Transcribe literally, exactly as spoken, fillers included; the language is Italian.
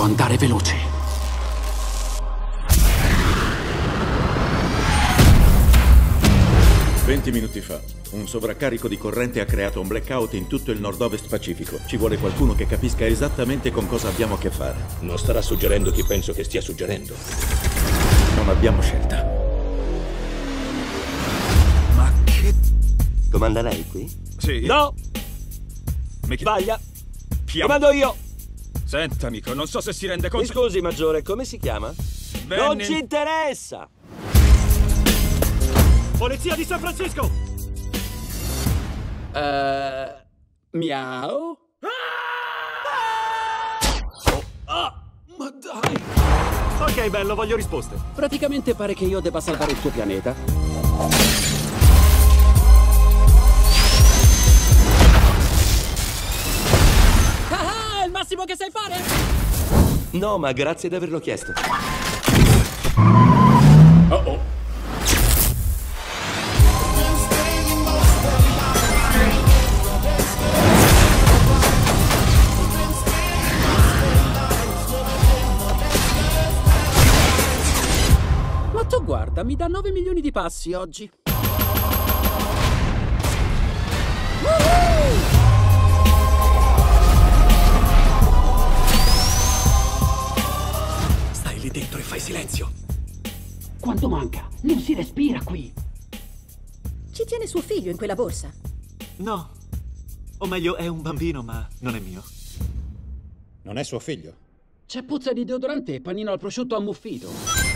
Devo andare veloce. venti minuti fa, un sovraccarico di corrente ha creato un blackout in tutto il nord-ovest Pacifico. Ci vuole qualcuno che capisca esattamente con cosa abbiamo a che fare. Non starà suggerendo chi penso che stia suggerendo. Non abbiamo scelta. Ma che... Comanda lei qui? Sì. No! Mi chi... Sbaglia! Chiamo... Comando io! Senta, amico, non so se si rende Mi conto... scusi, maggiore, come si chiama? Benny. Non ci interessa! Polizia di San Francisco! Uh, miau? Ah! Ma dai! Ok, bello, voglio risposte. Praticamente pare che io debba salvare il tuo pianeta. Ah, è il massimo che sai fare? No, ma grazie di averlo chiesto. Oh oh. Ma tu guarda, mi dà nove milioni di passi oggi. Stai lì dentro e fai silenzio. Quanto manca? Non si respira qui. Ci tiene suo figlio in quella borsa? No. O meglio, è un bambino, ma non è mio. Non è suo figlio? C'è puzza di deodorante e panino al prosciutto ammuffito.